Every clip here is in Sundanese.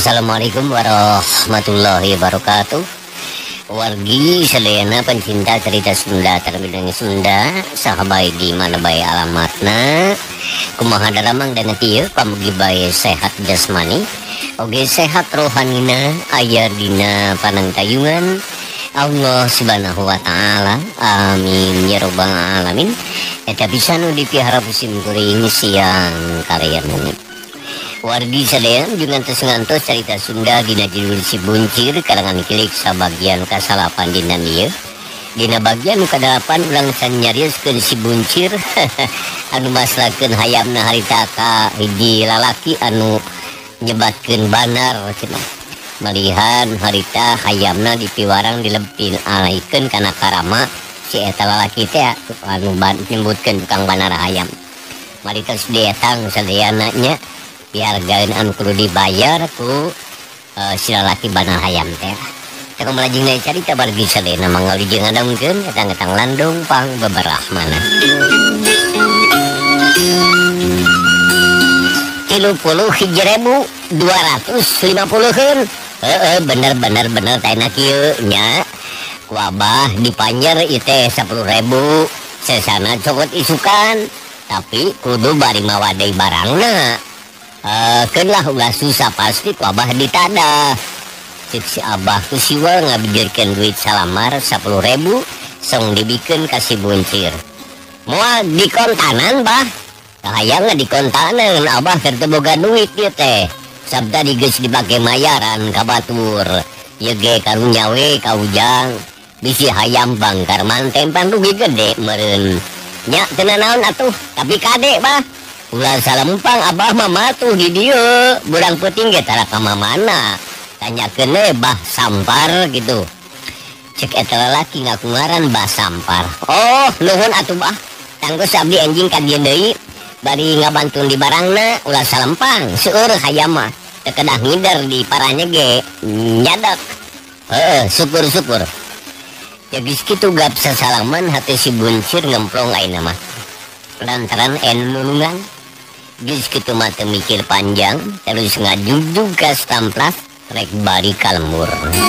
Assalamualaikum warahmatullahi wabarakatuh. Wargi sedayana pencinta cerita Sunda terbidang Sunda, sahabat di mana bae alamatna, kumaha dalamang dan tieu pamugi bae sehat jasmani, oge sehat rohanina, aya dina panangtayungan Allah subhanahu wa ta'ala, amin ya robbal alamin. Eta bisa nu dipihara musim kuring siang karyan. Wargi sadean dengan ngantos cerita Sunda dina judul Si Buncir kalangan kilik sabagian kasalapan dina ieu. Dina bagian kadalapan ulang san nyarioskeun si Buncir anu maslakeun hayamna harita ka hiji lalaki anu nyebatkeun banar cenah. Malihan harita hayamna dipiwarang dilepin alaikeun kana karama si eta lalaki teh anu nyebutkeun tukang banar hayam. Marita datang sadeana nya biargain anu kudu dibayar ku si lalaki banar hayam teh. Teu melajeng deui carita bargi sadena manggal di jeung ngadongkeun etang-etang landung pang beberahmana. 31.250-heun. Bener taina kieu nya. Ku Abah dipanjer ieu teh 10.000 sesana cokot isukan. Tapi kudu bari mawa deui barangna. Kenlah ulah susah pasti ku Abah ditada. Cik si Abah ku siwa ngabijirkeun duit salamar 10.000 song dibikeun ka Si Buncir. Moal dikontanan bah. Hayang dikontanan Abah keur teu boga duit ieu teh. Sabda digeus dipake mayaran ka batur. Ieu ge karunya we ka ujang. Bisi hayam bangkar mantempan rugi gede meureun. Nya teu naon atuh, tapi kade bah. Ulah salampang Abah mah matuh di dieu, burang peuting ge tara ka mamana. Tanyakeun we Bah Sampar gitu. Cek eta lalaki ngaku ngaran Bah Sampar. Oh, nuhun atuh Bah. Tanggus abdi enjing ka dieu deui. Bari ngabantuan di barangna ulah salampang, seueur hayam mah. Teu kedah ngider di paranya ge nyadak. Syukur. Ya geus kitu gap sasalaman hate Si Buncir ngemplong ayeuna mah. Lantaran nulungan. Geus kitu mah teu mikir panjang, terus ngajujug ka stamplas rek bari kalembur.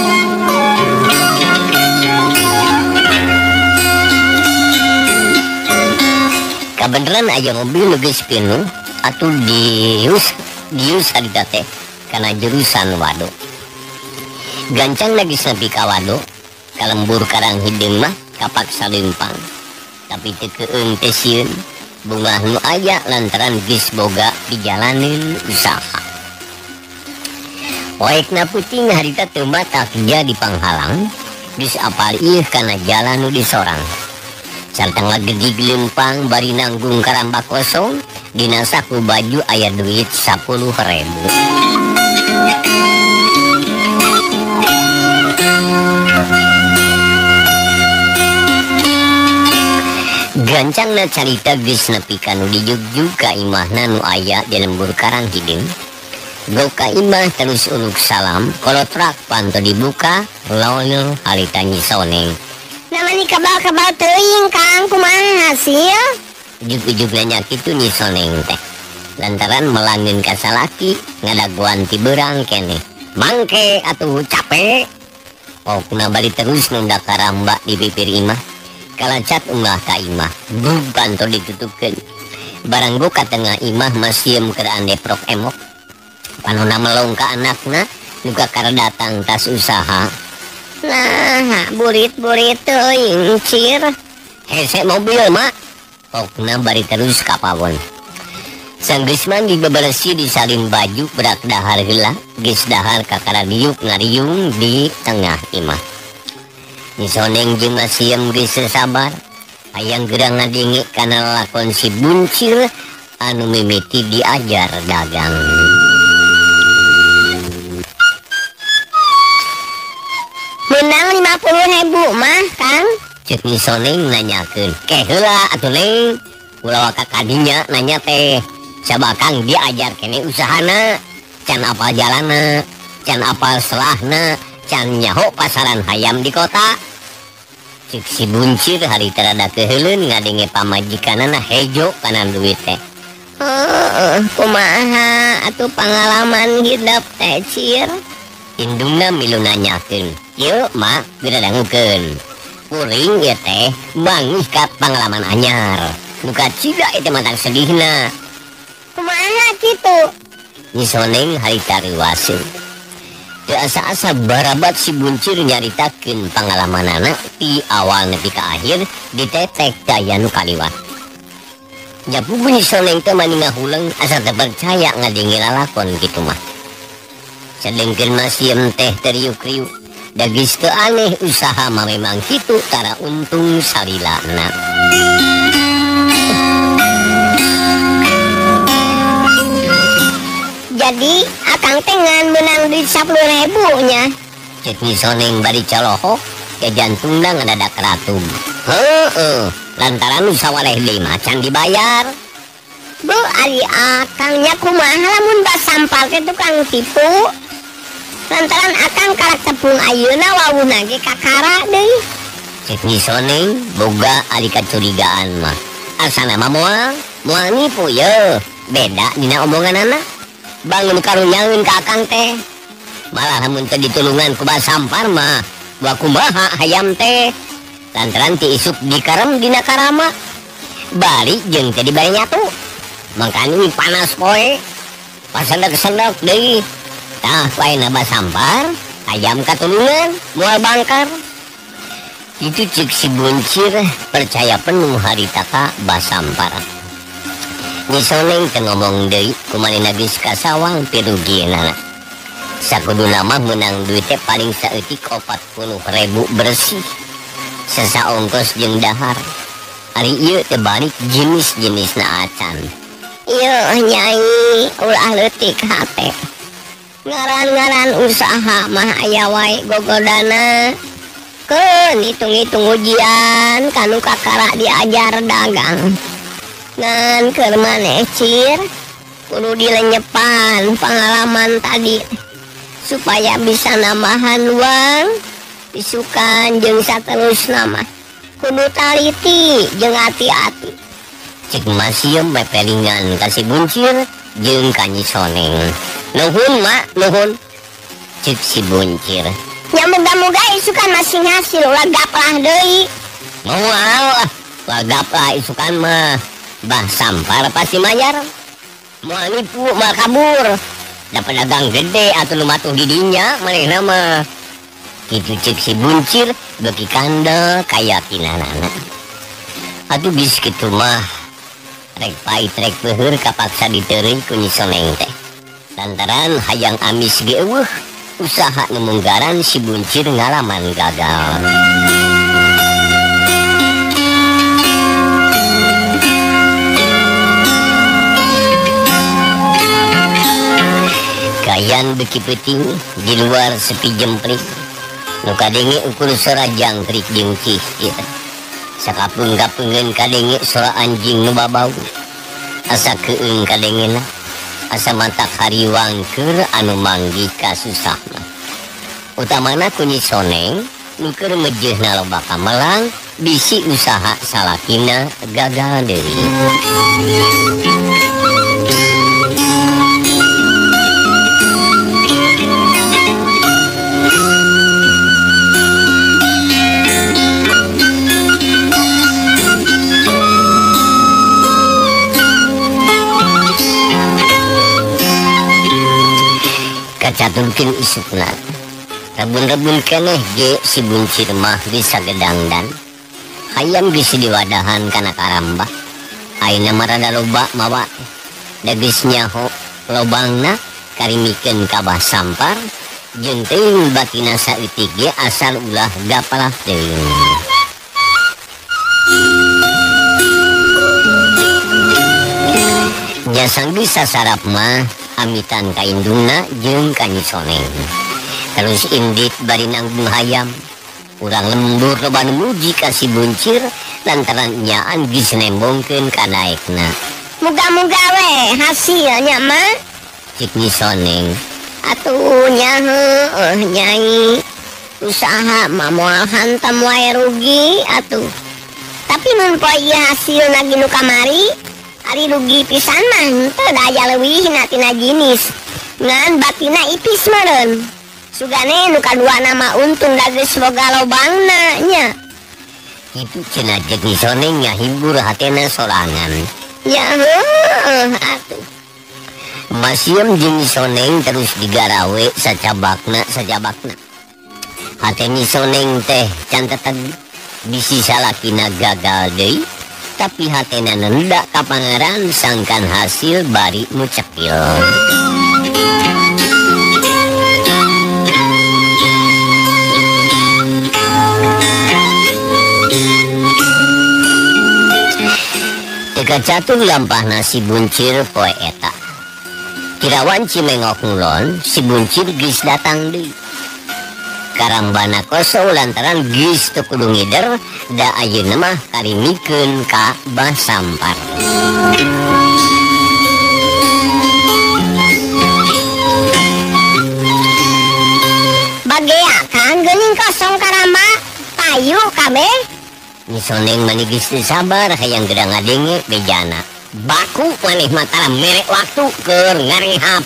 Kabeneran aya mobil nu geus pinuh atuh dius harita teh kana jurusan Wado. Gancangna geus nepi ka Wado, kalembur karang hideung mah kapaksa leumpang. Tapi teu keueung teh sieun. Bunga nu aya lantaran geus boga dijalanin usaha. Oekna puting harita teu mata kerja di panghalang, geus apal ieu kana jalan nu disorang. Sarta ngagegig leumpang bari nanggung karamba kosong, dina saku baju aya duit 10.000. Gancangna carita geus nepi ka nu dijugjug ka imahna nu aya di lembur karang hideung. Go ka imah terus uluk salam, kolotrak panto dibuka, lol harita Nyi Soneng. Namanya kabal-kabal teuing Kang, kumaha hasil? Ujug-ujug nanya kitu Nyi Soneng teh. Lantaran melangin ka salaki ngadaguan ti beurang keneh. Mangke atuh capek. Pokna bali terus nunda karamba di bibir imah. Kalacat ulah ka imah, bukan to ditutupkeun. Barang buka tengah imah masieum keur andeprok emok. Panonna melong ka anakna, juga kara datang tas usaha. Nah, burit-burit teuing cir. Hese mobil mak. Pokna bari terus ka pawon. Sang geus mandi beberesi disalin baju berak dahar heula, geus dahar ka karadiuk ngariung di tengah imah. Nyi Soneng jeung masieum geus sabar, hayang gerang ngadenge kana lalakon Si Buncir anu mimiti diajar dagang. Menang 50.000 mah Kang. Cek Nyi Soneng nanyakeun, "Ke heula atuh Neng." Kulawa ka kadinya nanya teh, "Sabakang diajar kene usahana, can apal jalanna, can apal selahna, can nyaho pasaran hayam di kota." Cik Si Buncir harita rada keheuleun ngadenge pamajikanana hejo kana duit teh. Kumaha atuh pengalaman hidup teh Cir? Indungna milu nanyakeun. Yeuh mak geura dangukeun. Kuring ieu teh mangih ka pengalaman anyar. Nu kacida ieu mantang sedihna. Kumaha kitu? Nyi Soneng harita riwaseuh. Teu asa-asa barabat si Buncir nyaritakeun pangalamanana ti awal nepi ka akhir ditetek daya nu kaliwat. Japu Nyi Soneng teh mani ngahuleung asa teu percaya ngadengi lalakon kitu mah. Sedengkeun masieum teh teriuk-riuk. Da geus teu aneh usaha mah memang kitu tara untung salilana. Jadi akang teh ngan menang duit 10.000 nya. Cek Nyi Soneng bari colohok ke jantungna ngadadak ratum. Lantaran nu sawareh deui macan dibayar. Bu ari akangnya kumaha lamun basampal teh tukang tipu. Lantaran akang karak tepung ayeuna wawuhna ge kakara deui. Cek Nyi Soneng boga ari kacurigaan mah. Asana mah moal nipu yeuh. Beda dina omonganana. Bangun karunyaeun ka akang teh. Malah lamun teu ditulungan ku basampar mah wa kumaha hayam teh. Lantaran ti isuk dikarem dina karama. Bari jeung teh dibari nyatu. Mangkani panas poe. Pasendek-sendek deui. Tah waena basampar, hayam katulungan, moal bangkar. Itu cek si Buncir percaya penuh harita ka basampar. Nyi Soneng teu ngomong deui kumanehna geus kasawang pirugienana. Sakuduna mah meunang duit teh paling saeutik 40.000 bersih. Sesa ongkos jeung dahar. Ari ieu teh balik jenis-jenisna acan. Ieu Nyai ulah leutik hate. Ngaran-ngaran usaha mah aya wae gogodana. Keun hitung-hitung ujian kanu kakara diajar dagang. Ngan keur maneh Cir, kudu dilenyepan pengalaman tadi supaya bisa nambahan uang isukan jeung saterusna mah kudu taliti jeung hati-hati. Cek masieum mepelingan ka si Buncir jeung ka Nyi Soneng. Nuhun mak, nuhun. Cek si Buncir. Ya muga-muga isukan masing hasil lagap lah deui. Moal lah, lagap lah isukan mah. Bah sampar pasti mayar. Moal nipu mah kabur. Da pedagang gede atuh nu matuh di dinya manehna mah. Kitu cek si Buncir beuki kandel kayakinanana. Atuh geus kitu mah rek pait rek peuheur kapaksa diteureun ku Nyi Soneng teh. Lantaran hayang amis ge eueuh, usaha nu munggaran si Buncir ngalaman gagal. Kayan beki peuting di luar sepi jempling. Nu kadenge ukur sora jangkrik jeung cih ieu. Sakapung-kapungeun kadenge sora anjing nu babau. Asa keueung kadengena. Asa mantak hariwang keur anu manggih ka susahna. Utamana ku Nyi Soneng nu keur mejehna loba kamelang bisi usaha salakina gagal deui. Kacaturkeun isukna. Rebun-rebun keneh ge si Buncir mah bisa gedangdan. Hayam geus diwadahan kana karambah. Ayeuna mah rada loba mawa. Da geus nyaho lobangna karimikeun ka basampar jeung teuing batina saeutik ge asal ulah gapalah teuing. Nya sanggeus sasarap mah amitan ka indungna jeung ka Nyi Soneng. Terus indit bari nanggung hayam. Urang lembur loba nu muji ka si Buncir lantaran nyaan geus nembongkeun ka daekna. Muga-muga we hasilnya mah Cik Nyi Soneng. atuh nya heueuh Nyai. Usaha mah moal hantam wae rugi atuh. Tapi mun poe ieu hasilna ginu kamari, Ari rugi pisan mah teu daya leuwih tina jenis ngan batina ipis meureun sugane nu kadua nama untung da geus boga lobangna nya Itu cenah jeung Soneng ngahibur hatena sorangan. ya heuh atuh Masiem jeung Soneng terus digarawe sajabakna hateni Soneng teh can teteg bisi salakina gagal deui tapi hatena nenda ka pangaran sangkan hasil bari mucekil. Teka catur lampahna si buncir poe eta. Kirawan Cimengok ngulon si buncir geus datang deui. Karambana koso lantaran geus teu kudu ngider da ayeuna mah karimikeun ka Basampar. bagea kang geuning kosong karamba payu kabeh Ni Soneng mani geus teu sabar hayang gedang ngadenge bejana. Baku maneh mataram mere waktu keur ngarehap.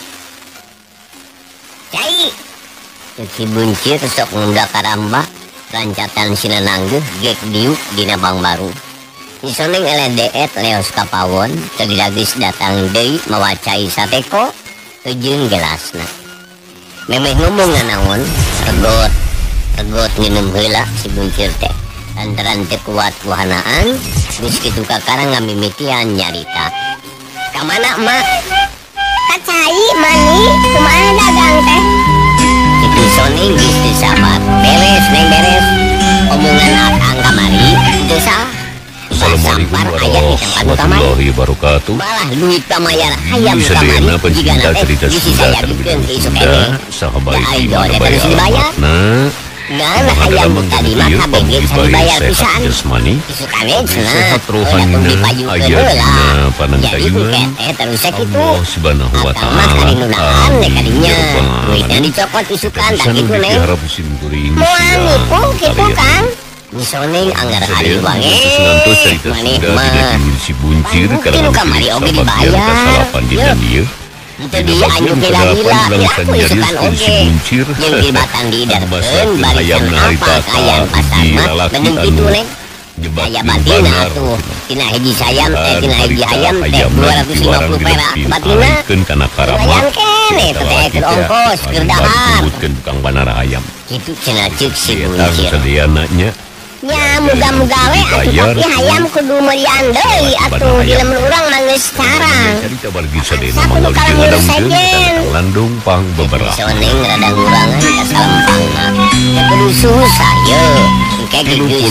Cai si buncir sok ngunda karamba rancatan sinananggeuh gek diuk dina Bang Baru. Ni Soneng eledeet leos ka pawon teu geus datang deui mawacai sateko jeung gelasna. Memeh ngomong nganaon regot nginum heula si buncir teh. Lantaran teu kuat kuhanaan geus kitu kakarang ngamimitian nyarita. Ka mana emak? kacai mani kumaha dagang teh Itu Soneng geus teu sabar. Beres neng beres. Omongan akang kamari teu salah. Basampar aya di tempat utama. Warahmatullahi wabarakatuh. Malah duit pamayar hayam Ini sedena kamari jika pencinta nanti cerita bisi Sunda saya terlebih bikin ke isuk Sunda. ini. Sahabat Ya, ayo, mana ada bayar terus dibayar. alamatna. Nah hayam tadi mah kabeh geus dibayar pisan. Jasmani. Isukane cenah. Sehat Ulah rohanina kudu dipayukeun aya heula. dina panangkayuan. Jadi kukete terus sakitu. Allah subhanahu wa Atau mah ta'ala. karinunaan deh kadinya. Ya Rabbal Duitnya alamin. dicopot isukan tak Pisan gitu ugi neng. diharap sim kuring moal sia nipu kitu karya. kang Ni Soneng anggar Sedaya hari wangi. khusus ngantos cerita Maneh Sunda mah. tidak dihir si buncir Mungkin karena kamari menjadi oge sahabat dibayar. yang kasalapan di Yuk. dan dia. Itu Dina dia bagian anu ke-8 gila-gila. berangkat Aku nyaris isukan dari si oge. buncir. Yang dibatan diidarkeun Masakeun barisan hayam apa harita kayan pasar di mah. lalaki Bening anu kitu neng. nyebat Aya di batina banar. tuh. Tina hiji sayam tina hiji Harita hayam teh hayamna 250 perak batina. dialihkeun kana karama. Lumayan kene teh teh keur ongkos keur dahar. Disebutkeun tukang banara ayam. Kitu cenah ceuk si Eta buncir. sadayana nya. ya muga-muga we atuh Dibayar. tapi hayam kudu merian deui atuh di leumeun urang mah geus carang Cerita bargi sadayana Sapu mangga nu kalau jeung ngurus ngadangkeun sajen. kana Landung pang beberapa. Soneng rada ngurangan ka salempangna. Teu kudu susah ye. Engke geus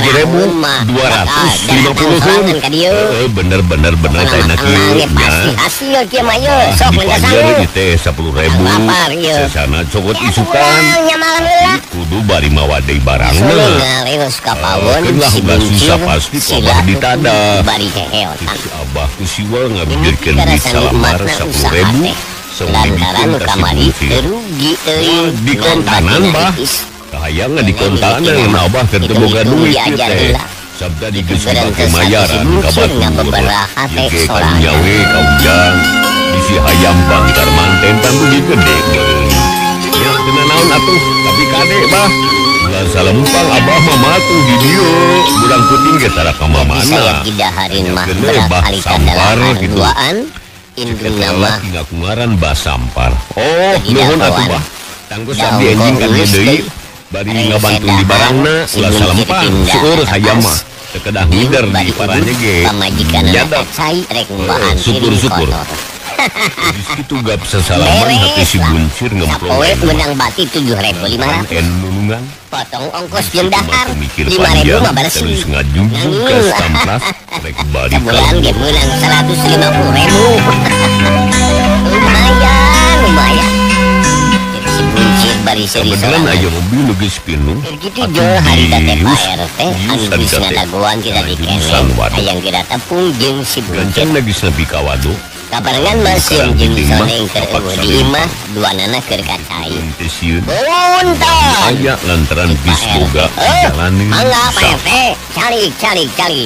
30.250 ka dieu. Bener tayna kieu Tenang pasti nya. hasil kieu mah ye. Sok minta Dipajar sangu. ieu teh 10.000. Lapar, ieu. Sesana cokot ya isukan. kurang nya malah heula Kudu bari mawa deui Soneng barangna. ngaleos ka pawon Keun lah si ulah buncir susah pasti kok sila abah ditada. bari heheotan. Si Abah ku siwa Ini ngabijirkeun kita duit rasa salamar nikmatna usaha 10.000. teh. Lantaran nu kamari terugi teuing Di ngan kontanan, batina Bah. tipis. Kahayang di kontanan Abah keur teu boga Hitung-hitung duit diajar teh. heula. Sabda di Itu geus berentes dipake mayaran satu si ka buncir batur. ngabeberaha teh Ye sorangan. nyawe ka ujang. Bisi hayam bangkar manten tantu di gede meureun. Ya kena naon atuh, tapi kade Bah. Bulan salempang Abah mah matuh di dieu. Bulan puting ge tara ka Jadi mamana. saya gidaharin mah Kene berat Bah kali Sampar kadalahan gitu. duaan. Indung nama Tinggal kungaran Basampar. Oh, Jadi nuhun atuh dakwaan. Bah. Tangguh Daun sabdi enjing ka geus deui. deui. Bari Bareng ngabantu di sedahan, barangna si ulah buncir salempang pindah seueur ke hayam atas. mah. Teu kedah ngider di paranya ge. pamajikan Nyadak. cai rek mbahan Syukur-syukur. kotor. Geus kitu gap sasalaman hati si buncir ngemplong. Sapoe menang bati 7.500. En nulungan. Potong ongkos jeung dahar Matu mikir 5.000 panjang mah bersih. terus ngajujug ka stamplas rek bari Sebulan dia menang 150.000. Lumayan. Jadi si buncir bari seri Kebetulan sorangan. aya mobil nu geus pinuh. Begitu Atuh jo hari teh dius, Pak RT anu dius geus ari teh. ngadagoan kita di kene Jurusan waduk. hayang kita tepung jeung si buncir. Gancan lagi nepi ka waduk. Kabarengan masih Sekarang jeung di imah, soneng keur kapak eueuh saling. di imah duanana keur kacai. Teu sieun. Bunton. Aya lantaran bis boga jalani Mangga Pak sah. RT, calik.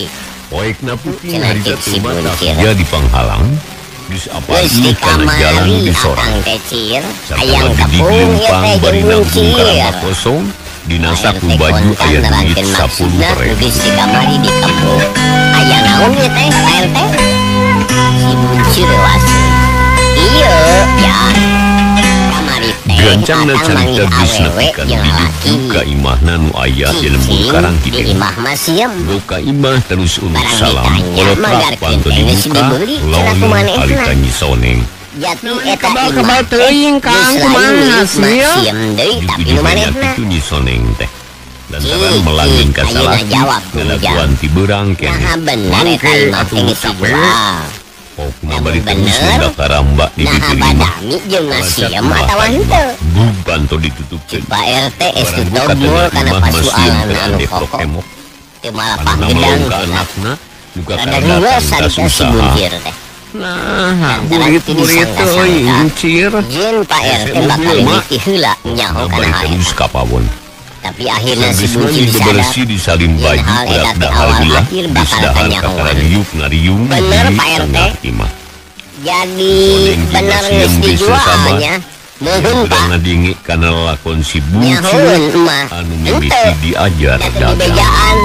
Poekna puting Cenah harita si teu batak buncir. jadi panghalang geus Geus apalagi di kana jalan kamari disorang. akang teh cir Sakala hayang gede tepung ieu lempang teh bari jeung nanggung buncir. karamba kosong dinasa ku baju aya duit 10.000. Geus di kamari di kepung. Aya naon ieu teh Pak RT? Si buncir wae. Ieu ya. Kamari teh Gancangna akang carita manggih geus awewe nepi kana jeung lalaki. hidup ka imahna nu aya di lembur Cicing karang di kitu. imah masiem. Luka imah terus urut Barang salam ditanya, kolot magar panto kenteng geus dibuka dibeli, cenah lawan kumanehna. alita nyisoneng. Jati eta kebal teuing, Kang, kumaha hasil? Masiem deui tapi Di nu banyak manehna. itu nyisoneng teh lantaran Cik, melangin cik, kasalah ayeuna jawab ku ngalakuan ti beurang kene Nah bener eta mangke imah atuh teh beuki we jual. pokna bari Bener. terus hendak karamba di Nah diterima badami jeung masiem atawa henteu. bukan to ditutupkeun Pak RT estu Barang buka tobol tengah kana imah masieun pasualan teu anu deprok pokok. emok Teu malah karena pangedang melong ka cenah. anakna juga Rada karena ngeus datang sarita si usaha buncir teh. Nah, Lantaran burit teu burit disangka-sangka. teuing cir. Jeung Pak RT mobil, bakal Mak. mimiti heula nyaho kana bari hal terus eta. ka pawon Tapi akhirna si Sabisna buncir sadar. dibebersih disalin Yen baju hal eta berat teh dahal awal hilang akhir bakal disdahar kanyahoan. kakara riuk ngariung Bener, di Pak RT. tengah imah. Jadi Soneng bener juga geus sieun bisa dijualnya. Nuhun Yang Pak. sedang ngadingi karena lakon si Nyahoun buncir mah. anu Henteu. mimiti diajar Eta di dagang. bejaan.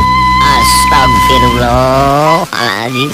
Astagfirullahaladzim.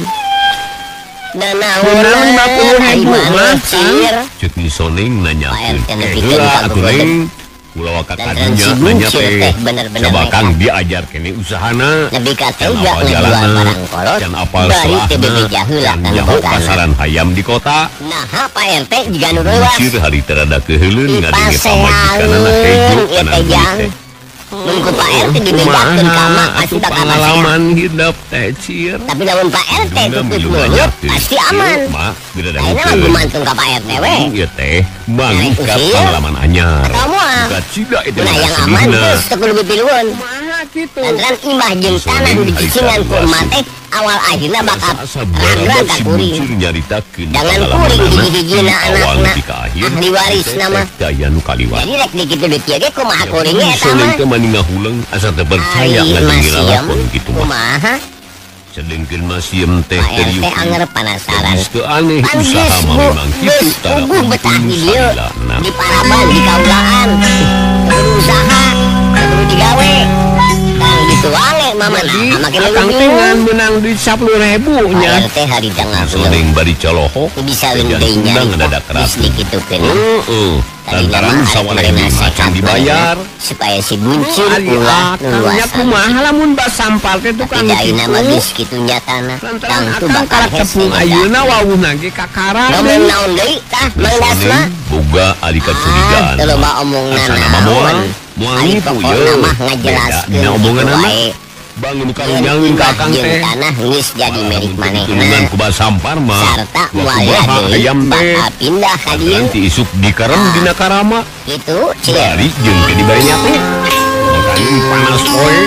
Dan Kunaon 50.000 mah, cir. Cek ni soneng nanyakeun. Pak RT nepikeun Heula ka atuh gubernur. Neng. Kulawa Dan kakadinya si nanya buncir teh. teh bener-bener Sabakang diajar kene usahana. Lebih ka Can tega apal ngejual jalana, barang kolot. can apal Bari teu selahna, bebeja heula can kana nyaho bogana. pasaran hayam di kota. Nah, Pak RT juga nu leuwas. Buncir hari terada keheulun ngadingi Dipasehaeun pamajikanana hejo ieu kana teh duit jang. teh. Mun ku Pak RT dibejakeun ka mak pasti atuh bakal pasehan. pengalaman hidup teh cir. Tapi lamun Pak RT Duna tutup milu mulut nanyakeun. pasti aman. Ieu mah beda Ayeuna mah gumantung ka Pak RT we. Ieu teh Naik mangkat usil. pengalaman anyar. Atau moal. Bukan cida itu Nah yang mana aman sedihna. geus teu kudu pilueun. Kumaha kitu? Lantaran imah jeung tanah nu dicicingan ku emak teh awal akhirna bakal Asa ragrag barabat ka si kuring. buncir nyaritakeun Jangan pengalaman kuring anak hiji-hijina di awal anakna. nepi ka akhir. Ahli waris Teh nama. daya nu kaliwat. Jadi rek dikitu duit ieu ge kumaha kuringnya eta Soneng mah. teh mani ngahuleng asa teu percaya Ari ngadengin masiem lalakon kitu mah. kumaha Sedengkeun masiem teh Pak teh RT anger penasaran. Geus teu aneh Pan usaha geus mah bu, memang kitu geus tara puguh betah di dieu. salilana. Di Paraban, di kaulaan. Kudu usaha, kudu digawe. Tang gitu wae mama nah, makin Akang teh bingung. ngan menang duit 10.000 nya. Pak RT hari jangan Soneng bari caloho bisa Jangan lendeinya undang ngedadak rapi. sedikitukeun. Heeh. Lantaran sawaleh macan dibayar. supaya si buncir Ari ulah akangnya luasan. kumaha lamun bas sampal teh tukang Tidak ina mah kitu. geus kitu nyatana. Lantaran Tang tu akang bakal karak tepung ayeuna wawuhna ge kakara. ngomong naon deui tah mangdas mah. Soneng boga alika curigaan. Teu loba omongna Asana mah moal. Moal Ari nipu pokona yeuh. mah ngajelaskeun Beda omongan kitu anak. wae. Bangun Yen karunyaeun ka imah akang jeung teh. tanah geus jadi milik Dengan manehna. kubah sampar mah. Sarta Wah, moal kumaha deui hayam teh. bakal pindah ka dieu. Nanti isuk dikarem dina karama. Kitu cil. Bari jeung ke dibayanya teh. Makanya panas poe.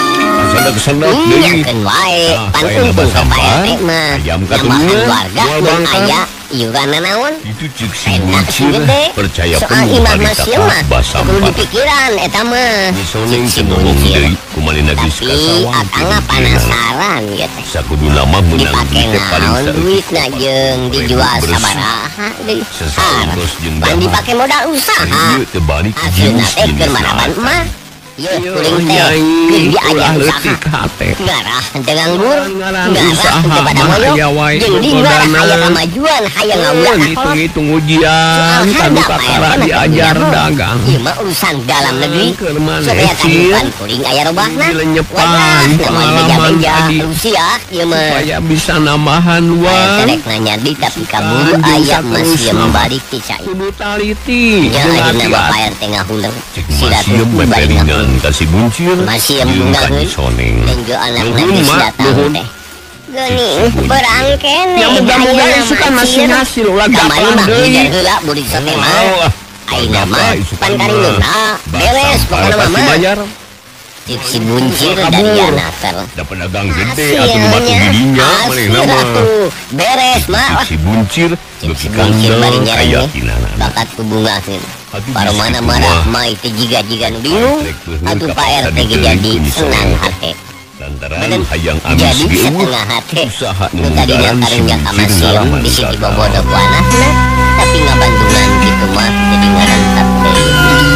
Kesendak deui. Nyakeun wae Nah, pan saya untung nambah ka sampah, Pak RT mah. ayam Nambah katunya, keluarga jual mun bangkang. aya iuranna naon. Itu cik si Enak buncir gede. percaya Soal penuh imah hari masieum mah bas kudu sampah. dipikiran eta mah. Ini soneng Cik si ngomong buncir. deui kumalina geus ka Tapi sawang. akangna penasaran ya teh. Sakuduna mah meunang Dipake duit teh paling naon saeutik. duitna jeung dijual Bersih. sabaraha deui. Sesaungtos jeung Pan dahar. dipake modal usaha. Ieu teu balik Hasilna jenis teh keur jenis maraban mah. Ieu kuring teh Nyai keur diajar ulah usaha. leutik hate. Garah teu nganggur, Ngaran garah usaha teu pada mah moyok, aya wae jeung dinggar godana. aya kamajuan, hayang ngaulah ka kolot. Hitung-hitung ujian kanu kakara diajar dagang. Ieu mah urusan dalam negeri. Keur maneh, Supaya Cil. kehidupan kuring aya robahna. Dilenyepan Wadah, namun pengalaman beja-beja tadi. Rusia, ieu mah. Supaya bisa nambahan Aya uang. terek nanya di tapi kabur Anjing aya saterusna masih mah. membalik ti cai. Kudu taliti. Nya jeung ayeuna mah hati-hati. Pak RT ngahuleng. Cek Sila masieum tuku bari meperingan ngahuleng. kasih buncir. Masieum jeung tunggalkeun. ka soneng. Dan ge anakna Nuhun, geus Mak, datang nuhun. teh. Geuning berang kene. Ya mudah-mudahan Ayeuna suka mah masih cir. hasil ulah Kamari gaplan mah deui. ngejar heula budik sote mah. Oh, Ayeuna mah isukan pan mah. karinguna. Beres pokona Pasti mah. bayar. Cik si buncir Kabur. dari anaker. Da pedagang gede atuh nu batu giginya manehna mah. atuh. Beres mah. Si buncir Cik beuki si buncir bari kandang nyereng aya teh. kinana. Bakat kubungakeun. Atuh Paru bisi mana kitu marah mah. mah itu jiga-jiga nu bingung. Atrek beuheung Atuh ka Pak pasar RT diteuing jadi ku nyi senang soneng. hate. lantaran hayang amis jadi dieueuh setengah hati usaha nu tadinya nunggalan karunya ka Buncir Masieum ngalaman bisi gagal. dibobodo ku anakna tapi ngabantungan kitu mah jadi ngarentak deui.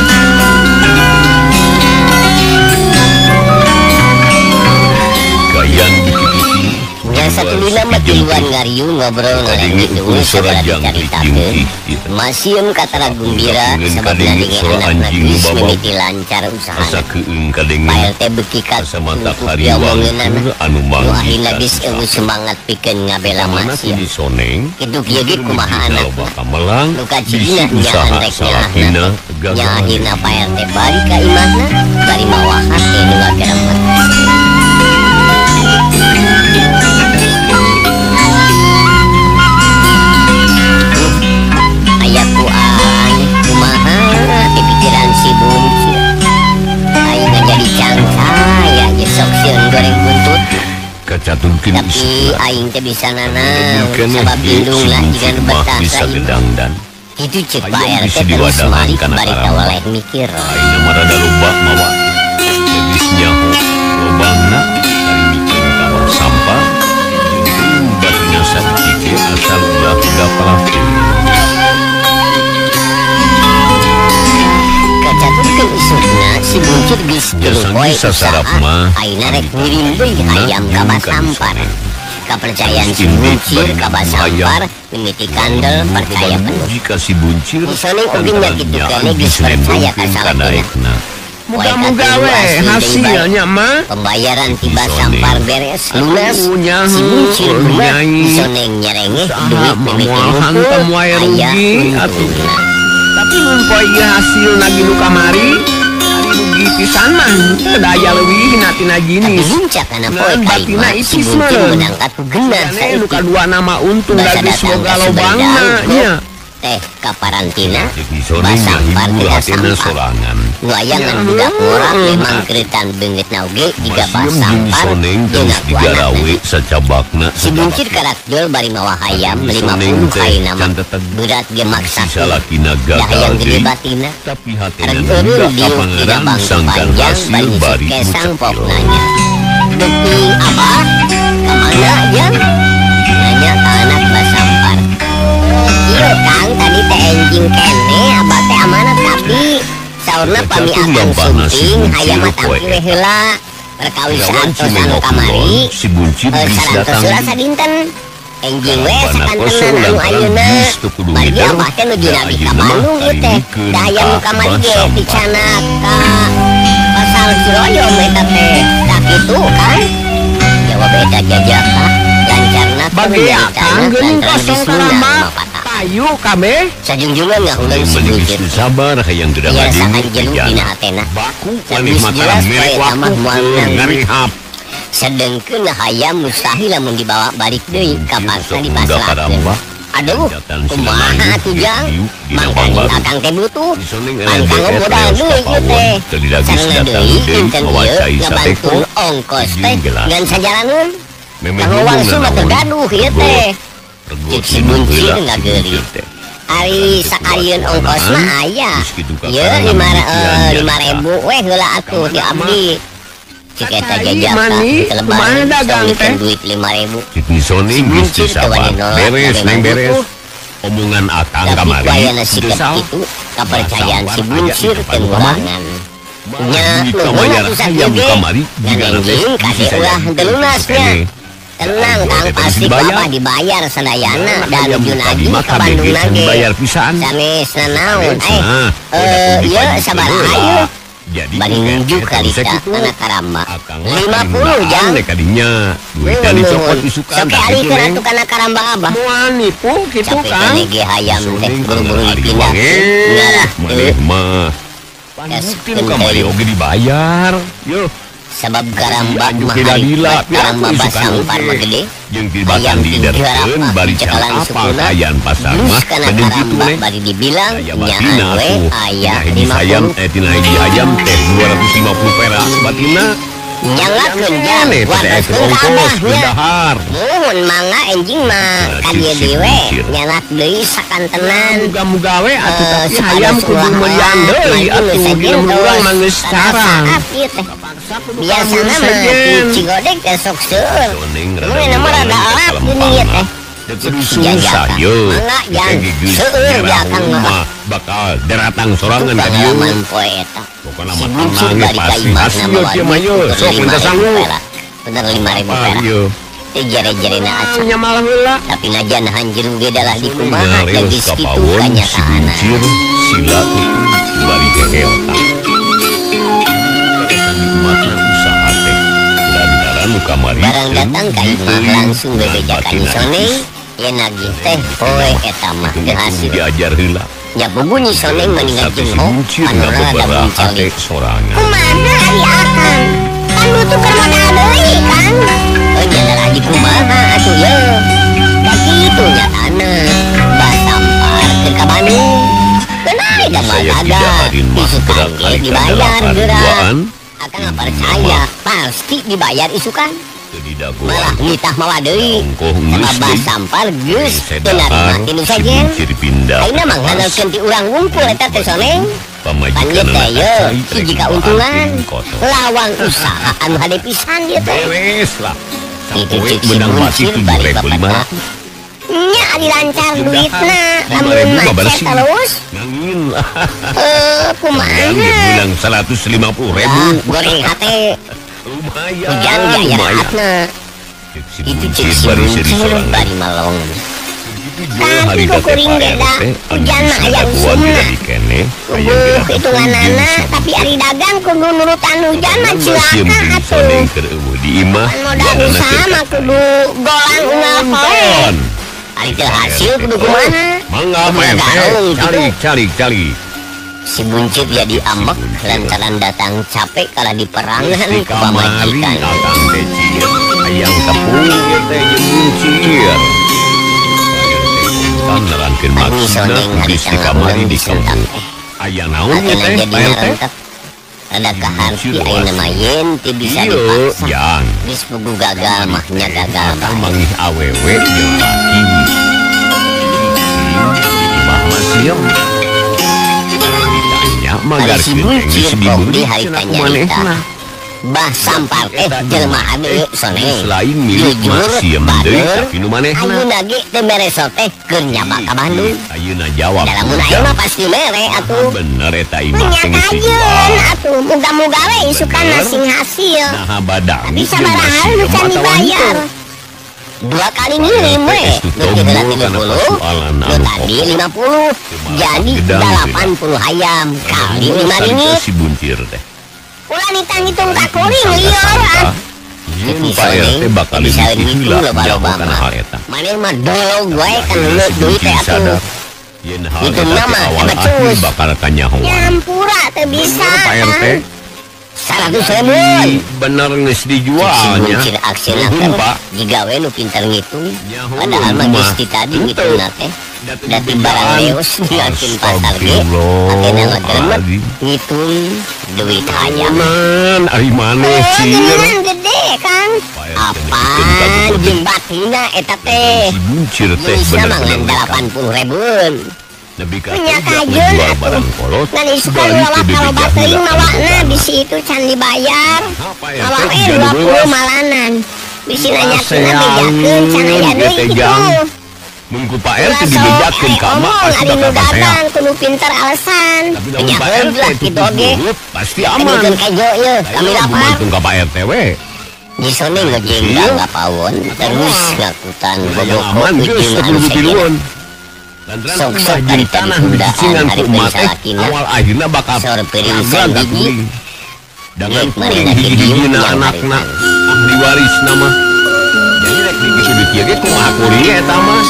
Kayan bisi-bisi Yang satu lila mah di luar ngariu ngobrol ngalengit dulu sabara dicaritakeun. Masieum katara gumbira sabab nandinge anakna geus mimiti lancar usahana. asa keung kadenge Pael teh beuki ka asa mata untuk kariwang diomongeunana. anu Nu manggih akhirna ka geus eueuh semangat pikeun ngabela Mana Masieum. di soneng Kitu kieu ge kumaha anakna. Kamelang Nu kacigina bisi nya usaha andrek salahina nya gagal. akhirna Pael teh bari ka imahna bari mawahat teh nu ngageremet. Ayahku kumaha di pikiran si Buncir aing jadi cangkaya ya sok sieun goreng buntut Kacatulkeun tapi isukna aing teh bisa nanam keneh sabab ge lindung lah si jika Buncir mah bisa betah gedangdan itu cek Aing Pak RT bisi terus diwadahan malik kana bari karamba. kawaleh mikir aina marada loba mawa geus nyaho lobangna dari mikeun kamar sampah jeung batina sakieu asal ulah gapalakeun kacatulkeun isukna si Buncir geus Biasanya tuluy poe sasarap mah aina rek ngirim deui hayam ka Basampar. Kepercayaan si Buncir ka Basampar mimiti kandel percaya penuh. jika si Buncir Misalnya oge nya kitu keneh geus percaya ka salahina. Muga-muga we hasilnya mah Pembayaran ti Basampar beres lunas. Aduhnya, Si Buncir mah Nyai. isoneng nyerengeh Usaha duit mimiti moal ngumpul hantam wae aya rugi, atuh. untungna. tapi mun poe ieu hasil lagi nu kamari ari rugi pisan mah teu daya leuwih natina Tapi jinis buncak kana poe Ngan kalima batina si ipis Buncir meureun. menang katu genah Jane nu saeutik. kadua nama untung Basa da geus datang boga ka lobangna Sumedang, nya teh ka Parantina jadi soneng Basampar ngahibur tidak hatena sampar. sorangan Nu ayangan budak murah memang keritan beungeut nauge jiga Masieum jeung Basampar soneng jeung terus aku digarawe anakna. sacabakna Si Buncir karakter bari mawa hayam Tapi soneng 50 teh kai nama can tetep berat ge maksa sisa lakina dah gagal yang gede deui. batina Tapi hatena Arek juga eureun diuk tidak kapangeran bangku sangkan panjang hasil bari bari kesang mucekil. poknanya Duking abah kamana jang nanya ka anak Basampar iya kang tadi teh enjing kene abah teh amanat tapi saurna pami Jatuh akan lampana si sumping Buncir hayam mah poe tampil heula perkawis Lawan saantos anu Cimengok kamari Kulon, si Buncir geus sarantos datang heula sadinten enjing we Karabana sakantenan kosong anu lantaran ayeuna geus teu kudu bari ngider, abah teh nuju da nabi ka ayeuna mah Bandung ieu teh karimikeun da hayam nu ka kamari ge Basampar. dicanak ka pasal Ciroyom eta teh da kitu kan jawab eta jajaka lancarna bagea kang geuning kosong karamba patah payu kabeh sajunjungan ngahuleun si Meuli Buncir geus sabar hayang Iya gedang rasakan jeluk dina hatena baku Geus paling mata jelas merek poe tamah waktu moal nang ngarehap sedengkeun hayam mustahil lamun dibawa balik deui ka pasna Sok dipasrahkeun. karamba. Aduh, Jatan kumaha sinamayu atuh jang? diuk di Mangka Nawang Baru. akang teh butuh. Di soneng Mangka LDR modal reos deui ieu teh. Teu didagis Sareng datang deui deui inten mawa ieu cai sateko. ngabantu ongkos teh Jeung ngan sajalaneun. Memeh Kanggo hubung wangsul mah nanaon. tergaduh ieu teh. Rego Cik si sinung Buncir heula ngageuri. si teh. Ari sakarieun ongkos mah aya. Geus kitu ka Ieu karang ngabutian 5.000 we heula atuh ti abdi. Cik eta Kakai, jajaka mani, kelebaran kumaha dagang songikeun teh? duit 5.000. Cik ni soning geus Buncir teu sabar. teu wani nolak, Beres tapi neng mah beres. butuh. Omongan akang Tapi kamari. kuayana sikap Desal. itu kepercayaan si Basampar Buncir aya di depan tengurangan. Nya Duit nuhun kabayar atuh hayam sagede. kamari Dan jigana teh anjing kade bisa ulah jadi delunasnya. kene. Tenang Kang Teh pasti dibayar. Bapak dibayar sadayana dan Hayam ujun tadi lagi mah ke Bandung KBG can nage. dibayar pisan. Sanes nanaon Nah, ieu sabar ayo. Jadi Bari nunjuk kali bisa ta kitu. anak karamba. Akang 50 jang. Dek kadinya. Duit Nuhun, tadi nuhun. copot isukan. Sok tapi ali itu, keur Neng. atuh kana karamba abah. moal nipu kitu Capek kang kene ge hayam teh Soning buru-buru kana hari dipindah. wange. Ngarah Maneh teu. mah. Kaskeun Bukti kamari deui. oge dibayar. Yo, Sebab karamba Anjuk mah tidak hari dila, karamba piraku isukan Basampar oge. mah gede. jeung Hayam tibatan tinggi diiderkeun harapa, bari can cekalan apa sukuna, kayan pasar Terus mah kana geuning kitu karamba Neng. bari dibilang Aya nyaan batina we tuh. aya Tina hiji hayam 50. tina hiji hayam teh 250 perak batina Nyalakeun jang waroskeun ka abahnya. Muhun mangga enjing mah ka dieu dewe nyalak deui sakantenan. Muga-muga we atuh tapi hayam kudu meulian deui atuh dina urang mah geus sarang. Biasana mah cigodek teh sok seueur. Mun mah rada alap geuning ieu teh. Susah yo. Seueur jakang mah bakal deratang sorangan ka dieu. pengalaman poe eta. Pokona mah tenang ge pasti hasil kieu mah yo. Sok minta sanggup. Bener 5.000 perak. Teh jere-jerena acan. Nyamal heula. Tapi najan hanjir ge dalah di kumaha dan di situ kanyataana. Sila itu bari heota. Nikmatna usaha teh. Lantaran nu kamari Barang datang ka imah langsung bebejakan Soneng. Yen nagih teh poe eta mah teu hasil. diajar heula. Ya bunyi Soneng meninggal jeung panora da muncali. Sorangan. Kumaha ari akang? Kan butuh modal deui, Kang. Dalah di kumaha atuh ye. Da kitu nyatana. Basampar teu ka Bandung. Kenai da Saya tidak madaga. hadir mah Isukan ge barangkali dibayar kadalapan geura. duaan. Akang percaya pasti dibayar isukan. Tidak Malah nitah mawa deui. Ongkoh Sama geus deui. basampar geus teu Sedahar narima tinu sajen. si dipindah. Ayeuna mah ngandalkeun ti urang ngumpul eta teh Soneng. Pan ieu teh ye hiji kauntungan. Lawang usaha anu hade pisan ieu teh. Beres lah. Itu Sampai cek si benang mati buncir bari 7.500. Nya ari lancar duitna, lamun 5.000 mah macet bersih. terus. Ngangin lah. Kumaha? Bilang 150.000. Goreng hate. Lumayan. Hujan gaya rahatna. Itu cek si buncir bari malong. Tapi kukuring beda, hujan mah aya usumna. Kudu hitunganana, tapi ari dagang kudu nurutan hujan mah cilaka atuh. Di imah. Kan modal usaha mah kudu golang unggal poe. Ari teu hasil kudu kumaha? Mangga Kudu main garong gitu. cari. Si buncit jadi ambek lantaran datang capek kalah di perangan Di ke kamari pamajikan. akang teh cieu hayang tepung ge teh jeung buncir. Kan nerangkeun Pani maksudna Soneng hari geus di tengah kamari bulan di disentak kampung. teh. Aya naon Akhirnya teh jadi Pak RT? narentek. Ada kaharti ayeuna mah yen teu bisa Ieu dipaksa. jang. Geus pugu gagal mahnya gagal Akang bae. mangih awewe jeung laki. Imah mah sieum. Ditanya Ari magar si geus buncit kok diberi di hari cenah tanya kumanehna. Bah sampar teh jelema ade Soneng. Selain milik Jujur, mah sieum deui bader, tapi nu manehna. ayeuna ge teu mereso teh keur nyaba ka Bandung. Ayeuna jawab. Dalam mun ayeuna pasti mere atuh. Bener eta imah teh geus Nyakajeun dijual. atuh, muga-muga we isukan masing hasil. Nah badang Tapi sabaraha nu can dibayar. 2 kali ngirim we. Nu teu 30, nu tadi 50. Jadi 80 hayam kali 5 ringgit. Si buncir teh. Ulah nitang-hitung ka kuring lieur ah. Yen Pak RT bakal bisa lebih ngitung heula loba-loba jago kana mah. hal eta. Maneh mah dolog wae kan lu duit teh atuh. Yen hal Itu eta nama, teh awal eta akhir cus. bakal kanyahoan. Nyampura teu bisa. Pak RT Kang. 100.000. bener geus dijualnya. Buncir aksina Nuhun, Pak. jiga we nu pinter ngitung. Nyaho, Padahal mah mah. geus ti tadi Henteu. ngitungna teh. Dati barang leos ngasihin pasar ge. Astagfirullah. Atena ngagremet ngitung duit hayam. Nan ari maneh cieur. Geuningan gede, Kang. Apa jeung batina eta teh. Si buncir teh Bisa mah bener-bener ngan 80.000. Nebi ka Punya kerja kajeun menjual atuh. barang kolot. Ngan isukan balik loba ke kalau BPJS bateuing nggak mawakna ada. bisi itu can dibayar. Apa ya, Mawa teh, we jadi 20 belas. malanan. Bisi nanyakeunna Sayang, bejakeun can aya ieu deui teh kitu. jang. Mun ku Pak Ulah RT sok dibejakeun ka omong mak pasti ari nu bakal paseak. dagang kudu pinter alasan. Tapi lamun Pak Penyakeun RT lah itu kitu oge. turut, pasti aman. Ambilkeun kejo ye, kami Ayo, lapar. gumantung ka Pak RT we. Di sone ngejenggal ngapawon terus ngakutan Yang bobogo aman geus ujung kudu anu ditiluan. sejen. Lantaran Sok-sok ulah dari jadi tanah tadi dicingan hari ku emak teh pensalakina. awal akhirna bakal Sor piring nabrak sen ka gigi. kuring. Dengan Mari kuring lagi hiji-hijina diung yang anakna haritan. ahli waris nama. Jadi rek dikitu di kieu ge kumaha kuring eta mas.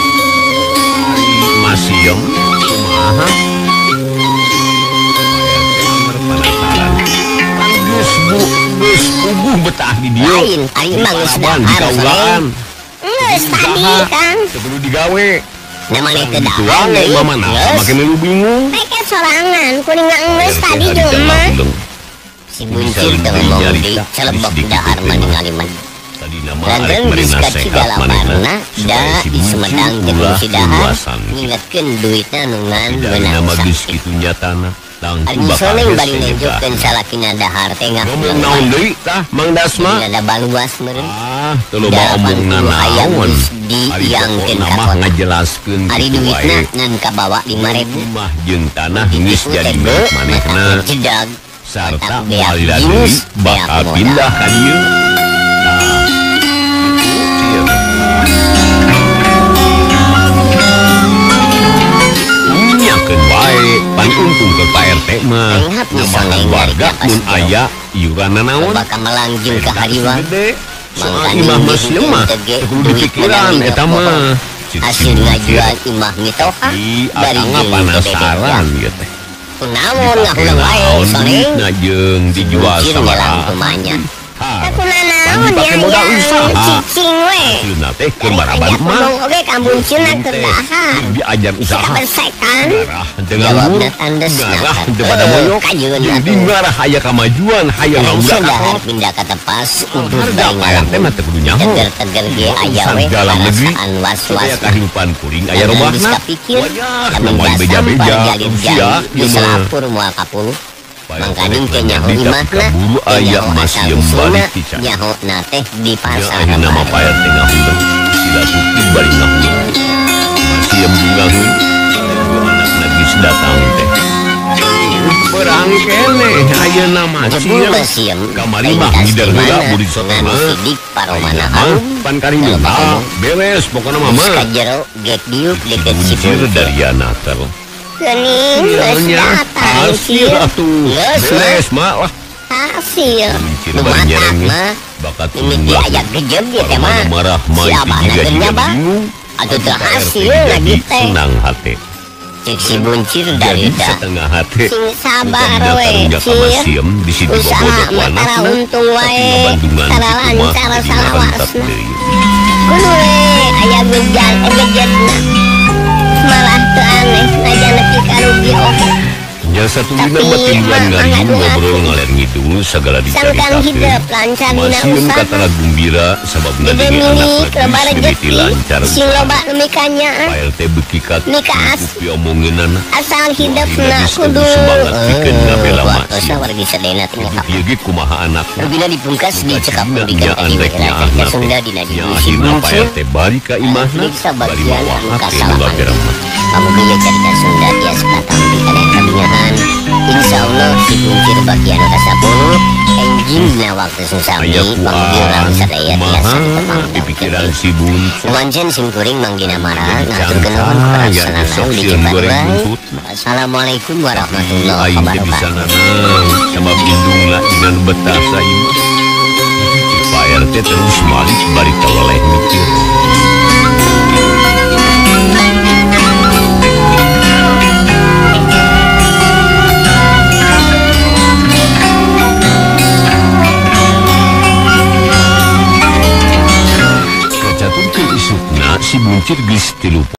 Masiem kumaha. Penasaran. Kan geus puguh betah di dieu. Lain, ari mah geus Aman, dahar, dikaulaan. Geus tadi, Kang. Teu perlu digawe. Namanya teu Gitu dahar wae deui. mamana Geus. make melu bingung. Mereka sorangan, kuring geus tadi Teh jeung di emak. dalam. Si Si buncir teu ngomong di celebok dahar ningali mah. Lantaran geus kacigala barna da di Sumedang jeung si dahar ngingetkeun duitna nu ngan meunang sakit. Kitu nyatana. Ari soneng bari nenjokkeun salakina dahar teh ngomong naon deui tah Mang Dasma? Ada baluas meureun. Teu loba omongna naon. Diangkeun ka mah ngajelaskeun ari duitna ngan kabawa 5.000. Mah jeung tanah geus jadi milik manehna. Jedag Sarta moal deui bakal pindah ka dieu. Nyakeun wae pan untung ke Pak RT mah namahan warga mun aya iuranna naon bakal melangjung ka hariwang. Soal imah masih mah kudu dipikiran eta mah hasil ngajual imah mitoha dari penasaran ieu teh kunaon ngahulang wae soneng jeung dijual sabaraha Aku naon pakai modal usaha cicing we. Cina teh keur baraban mah Ngomong oge kampung Cina keur dahar. diajar usaha Bersekan. garah dengan jawabna tandes garah teu pada moyok jadi garah aya kamajuan hayang ngaudak dahar pindah ka tepas udur harga Pak RT mah teu kudu nyaho teger-teger ge aya we dalam negeri perasaan was-was supaya kahirupan kuring aya robahna pikir namun beja-beja usia di selapur moal kapuluh mangkaning teh nyaho imahna buru aya masih balik ticak nyaho na teh di pasar ya nama Pak RT ngahulang sila tuti balik ngahulang masih bungaheun anak nagis datang teh perang kene ayeuna mah masih kamari mah ngidar heula budi satana sidik paromana harum pan karing beres pokona mah mah kajero gek diuk deket sipir dari anatel Geuning geus datang hasil atuh beres mah lah hasil. nu mata mah bakat ini dia aya gejeb dia teh mah marah mah si abah juga na bang bingung atuh teu hasil lagi teh. senang hati cek si buncir dari jadi setengah hati Sing sabar we, Cir. Cir di situ Usaha bobodok mah tara wanasna untung wae. Bandungan Tara lancar salawasna. Kudu we aya gejetna. Malah teu aneh najan nepi ka rugi oge. Ya satu dina Tapi, mah timbulan mah, ngadu ngadu ngobrol ngadu. ngaler ngidul segala Sangkan hidup dicaritakeun lancar dina masih usaha. kata gumbira sababna Gede dengan milik anak loba lagi sedikit rezeki. lancar Sing loba nu mikanyaan. Pak RT beki kat Nikas. kupi omongeunana Asal hidupna kudu semangat pikeun ngabela waktu masih wargi sedena teh ngapa ieu ge kumaha anakna Rubina dipungkas di cekap di nya kan di andeknya wilayah anak Sunda dina di nya si akhirna Pak buncir RT balik ka imahna Periksa bari bagian mawa anu hati nu kasalahan gageremah kamu gaya cerita Sunda dia sepatang di kadang kabingahan Insya Allah si buncir bagian rasa bulu enjingna waktu susami aya panggilan kuat sadaya kumaha tiasa ditepang di pikiran si buncir Nuanjen sim kuring manggina marah ngatur Jangan, kenawan ya, perasaan besok di sieun Jebat goreng bae. buntut. Assalamualaikum warahmatullahi aing teh bisa wabarakatuh. nanang sama bindung lah dengan betah saing si Pak RT terus balik balik tawaleh mikir kacatur ke isukna si buncir geus tilu